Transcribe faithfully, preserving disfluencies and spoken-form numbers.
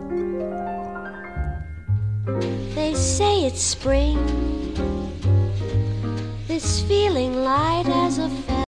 They say it's spring, this feeling light as a